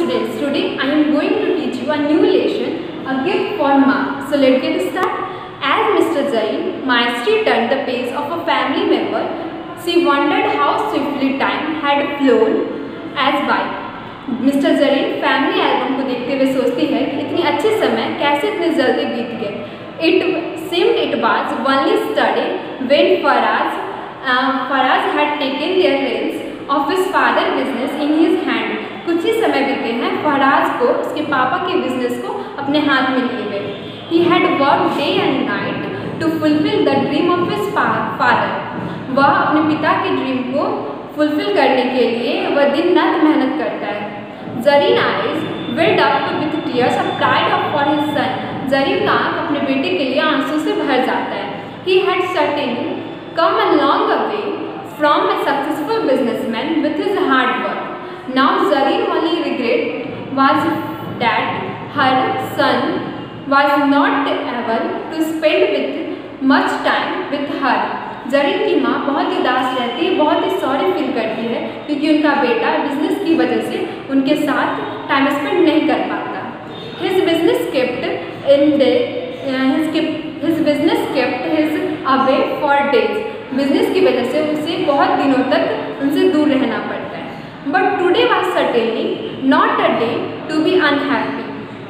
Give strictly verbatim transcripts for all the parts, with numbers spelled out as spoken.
students, today I am going to teach you a new lesson, a gift for Ma. So let's get started. As Mister Zarin maestri turned the pace of a family member, she wondered how swiftly time had flown as by. Mister Zareen family album को देखते हुए सोचती है कि इतनी अच्छे समय कैसे इतने जल्दी बीत गए. It seemed it was only yesterday when Faraz uh, Faraz had taken their reins of his father's business in his hand. कुछ ही समय बीते हैं फराज को उसके पापा के बिजनेस को अपने हाथ में लिए हुए. He had worked day and night to fulfill the dream of his father. वह अपने पिता के ड्रीम को फुलफिल करने के लिए वह दिन रात मेहनत करता है. Zareen eyes welled up with tears of pride for his son. Zareen का आँख अपने बेटे के लिए आंसू से भर जाता है. He had certainly come a long way from a successful businessman with his hard work. Now Zareen only regret was that her son was not able to spend with much time with her. Zareen की माँ बहुत ही उदास रहती है, बहुत ही sorry feel करती है क्योंकि उनका बेटा बिजनेस की वजह से उनके साथ टाइम स्पेंड नहीं कर पाता. His business kept in the uh, his kept his business kept his away for days. Business की वजह से उसे बहुत दिनों तक उनसे दूर रहना पड़ता है. But today was certainly not a day to be unhappy.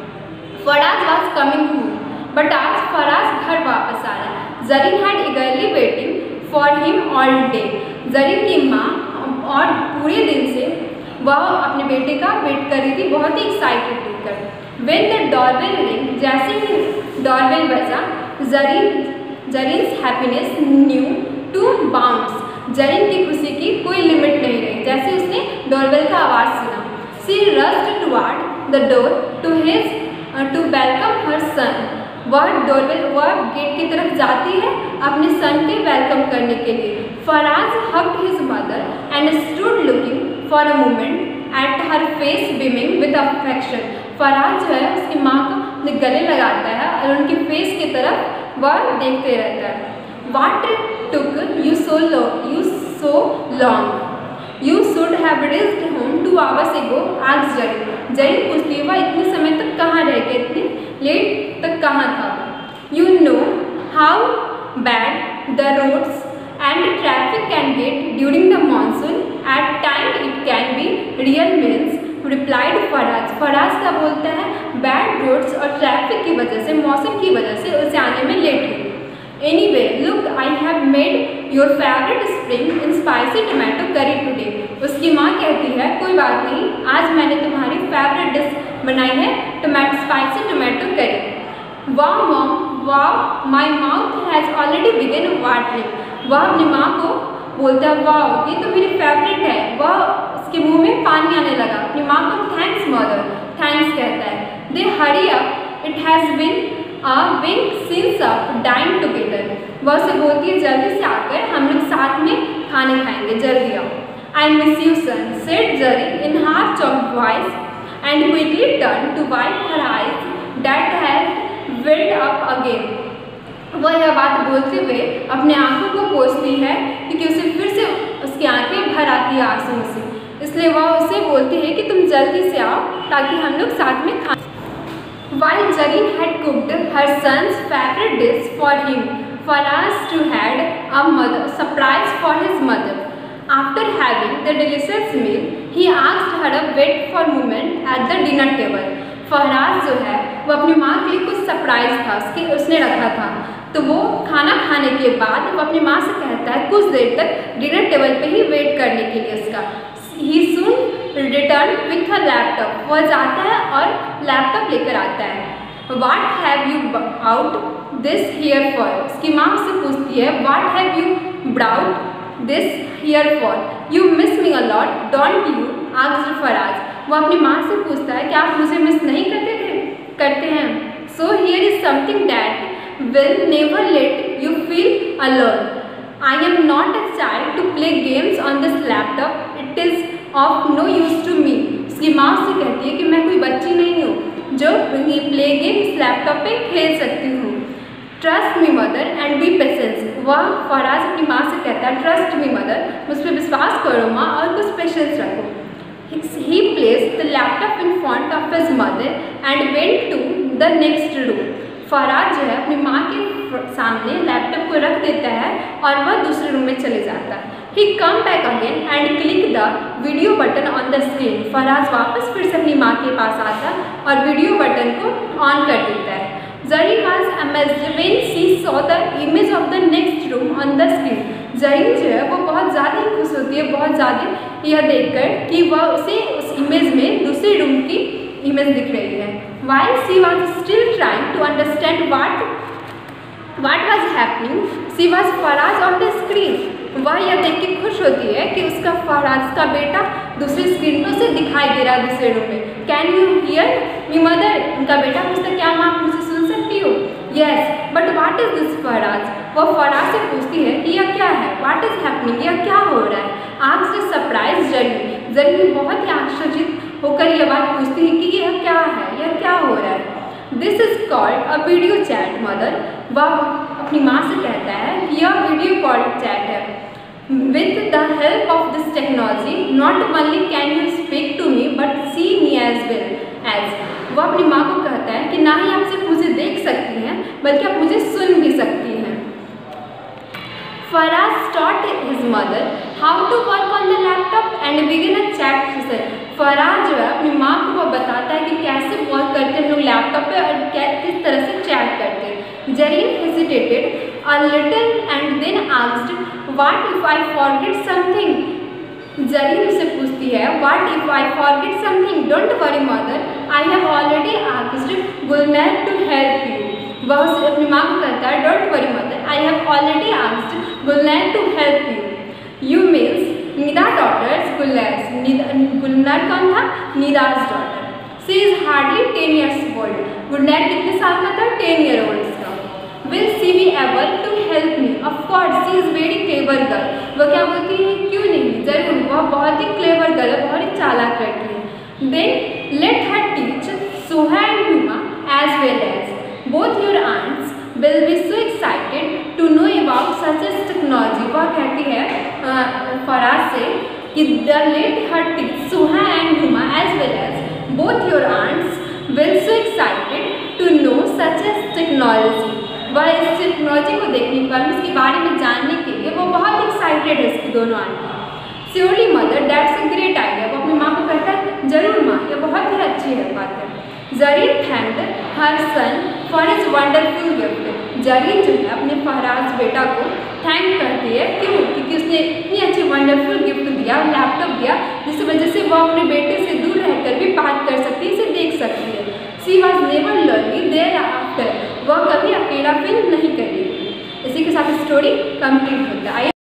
Faraz was coming home, but आज फराज घर वापस आ रहा है. Zareen had eagerly waiting for him all day. Zareen की माँ और पूरे दिन से वह अपने बेटे का वेट कर रही थी, बहुत ही एक्साइटेड होकर. When the doorbell rang, जैसे ही डोरबेल बजा, Zareen Zareen's happiness knew to bounds. Zareen की खुशी की कोई लिमिट नहीं रही जैसे उसने डोरबेल का आवाज़ सुना. She rushed toward the door to his uh, to welcome her son. वह डोरबेल वह गेट की तरफ जाती है अपने सन के वेलकम करने के लिए. Faraz hugged his mother and stood looking for a moment at her face beaming with affection. Faraz जो है उसकी माँ को अपने गले लगाता है और उनकी फेस की तरफ वह देखते रहता है. What took you so long? You so long? You should have reached home two hours ago. asked Zareen. Zareen पूछती है वह इतने समय तक कहाँ रह गए, इतने लेट तक कहाँ था. You know how bad the roads and traffic can get during the monsoon. At times it can be real means. replied Faraz. Faraz का बोलता है बैड रोड्स और ट्रैफिक की वजह से, मौसम की वजह से उसे आने में लेट हुई. Anyway, look, I have made your favorite spring in spicy tomato curry today. उसकी माँ कहती है कोई बात नहीं, आज मैंने तुम्हारी फेवरेट डिश बनाई है टोमेटो स्पाइसी टोमेटो करी. Wow mom, wow my mouth has already begun watering. वह अपनी माँ को बोलता है वाह ये तो मेरी फेवरेट है. वह उसके मुंह में पानी आने लगा. अपनी माँ को थैंक्स मदर, थैंक्स कहता है. They hurry up, it has been a week since up dine together. वह उसे बोलती है जल्दी से आकर हम लोग साथ में खाने खाएंगे, जल्दी आओ. I miss you son, said Zareen in half-choked voice and quickly turned to wipe her eyes that had welled up again. वह यह बात बोलते हुए अपने आंखों को पोंछती है क्योंकि उसे फिर से उसकी आंखें भर आती है आंसुओं से. इसलिए वह उसे बोलती है कि तुम जल्दी से आओ ताकि हम लोग साथ में खाएं. While Zareen had cooked her son's favorite dish for him, Faraz too had a mother, surprise for his mother. After having the delicious meal, he asked her to wait for a moment at the dinner table. Faraz जो है वो अपनी माँ के लिए कुछ surprise था उसके उसने रखा था, तो वो खाना खाने के बाद वो अपनी माँ से कहता है कुछ देर तक डिनर टेबल पे ही वेट करने के लिए उसका. He soon returned with a laptop. वह जाता है और लैपटॉप लेकर आता है. What have you out this here for? उसकी माँ उससे पूछती है What have you brought this here for? You miss me a lot, don't you? asked Faraz. वो अपनी माँ से पूछता है कि आप मुझे मिस नहीं करते थे करते हैं. So here is something that will never let you feel alone. I am not a child to play games on this laptop. It is of no use to me. उसकी माँ उससे कहती है कि मैं कोई बच्ची नहीं हूँ जो प्ले गेम इस लैपटॉप पे खेल सकती हूँ. Trust me mother and be patience. वह फराज अपनी माँ से कहता है ट्रस्ट मी मदर, मुझ पर विश्वास करो माँ और कुछ पेशेंस रखो. He placed the laptop in front of his mother and went to the next room. Faraz जो है अपनी माँ के सामने लैपटॉप को रख देता है और वह दूसरे रूम में चले जाता है. He come back again and click the video button on the screen. Faraz वापस फिर से अपनी माँ के पास आता और वीडियो बटन को ऑन कर देता है. Zareen was amazed when she saw the image of the next room on the screen. Zareen जो है वो बहुत ज़्यादा ही खुश होती है, बहुत ज़्यादा यह देखकर कि वह उसे उस इमेज में दूसरे रूम की इमेज दिख रही है. While she was still trying to understand what what was happening, she was Faraz on the screen. वह यह देख के खुश होती है कि उसका फराज का बेटा दूसरे स्क्रीन पर उसे दिखाई दे रहा है दूसरे रूम में. Can you hear me mother? उनका बेटा पूछता है क्या माँ आप मुझे सुन सकती हो? Yes but what is this Faraz? वह फराज से पूछती है कि यह क्या है, व्हाट इज हैपनिंग, यह क्या हो रहा है. आग से सरप्राइज जरीन जरीन बहुत ही आश्चर्यचकित होकर यह बात पूछती है कि यह क्या है, यह क्या हो रहा है. This is called a video chat mother. वह अपनी माँ से कहता है कि यह वीडियो कॉल चैट है. With the help of this technology, not only can you speak to me, but see me as well as. वह अपनी माँ को कहता है कि ना ही आप सिर्फ मुझे देख सकती हैं बल्कि आप मुझे सुन भी सकती हैं. Faraz taught his mother how to work on the laptop and begin a chat session. Faraz जो है अपनी माँ को वह बताता है कि कैसे वर्क करते हैं लोग लैपटॉप पे और किस तरह से चैट करते हैं. Zareen hesitated a little and then asked, "What if I forget something?" Zareen उसे पूछती है What if I forget something? Don't worry mother, I have already asked गुलनैर to help you. वह उसे अपनी माँ को कहता है Don't worry mother, I have already asked गुलनैर to help you. You means Nida daughters गुलनैर. गुलनैर कौन था? निदा's daughter. She is hardly ten years old. गुलनैर कितने साल का था? ten year old इसका. Will she be able to help me? Of course, she is very clever girl. वह क्या बोलती है? क्यों नहीं, जरूर, वह बहुत ही clever girl है, बहुत ही चालाक लड़की है. Then let her teach Suha and Huma as well as. Both your aunts will be so excited to know about such as technology. वह कहती है फराज से कि let her teach Suha and Huma as well as. Both your aunts will so excited to know such as technology. वह इस technology को देखने के बाद इसके बारे में जानने के लिए वो बहुत एक्साइटेड है इसकी दोनों aunty. Surely mother that's a great idea. वो अपनी माँ को कहता है जरूर माँ, ये बहुत ही अच्छी है बात है. Zareen thanked her son for his wonderful gift. Zareen जो है अपने फराज बेटा को थैंक करती है. क्यों? क्योंकि उसने इतनी अच्छी वंडरफुल गिफ्ट दिया, लैपटॉप दिया, जिस वजह से वह अपने बेटे से दूर रहकर भी बात कर सकती है, इसे देख सकती है. She was never lonely thereafter. वह कभी अकेला फील नहीं करेगी. इसी के साथ स्टोरी कंप्लीट होता है.